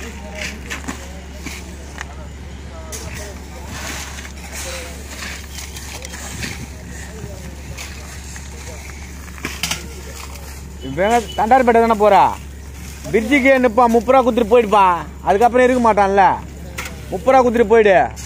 தண்டார்பேட்டை தானே போறா பிரிட்ஜுக்கு நிற்பான் 30 ரூபா குத்துட்டு போயிடுப்பான் அதுக்கப்புறம் இருக்க மாட்டான்ல 30 ரூபா குத்துட்டு போயிடு